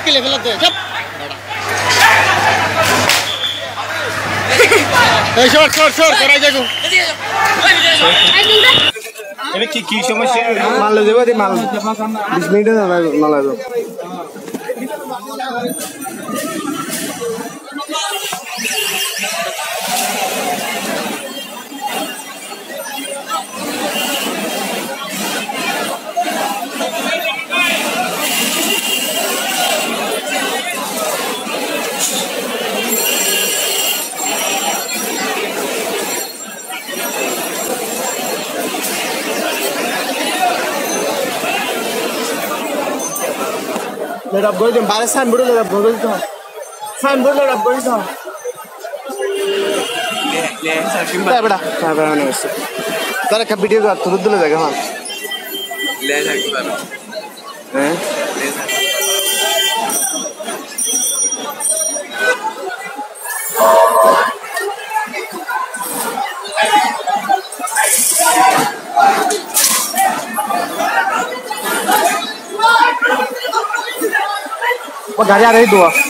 के लेवल दे जब shot shot shot करा जागो এনে কি সমস্যা মাল লয়ে যাবে মাল 20 মিনিটে না লাগবে Lerap boy dem bare sign board lerap boy to sign board lerap boy to le sir kimba bada ne bas tara ka video ka turudle jaga ha le sir kimba hain le sir वो गाड़ी आ रही दो